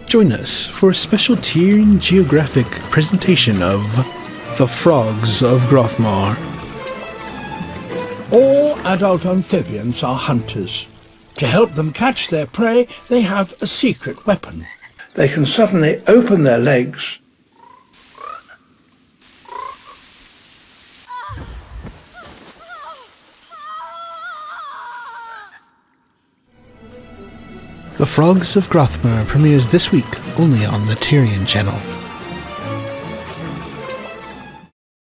Join us for a special Tyrian Geographic presentation of the frogs of Grothmar. All adult amphibians are hunters. To help them catch their prey, they have a secret weapon. They can suddenly open their legs The Frogs of Grothmar premieres this week only on the Tyrian channel.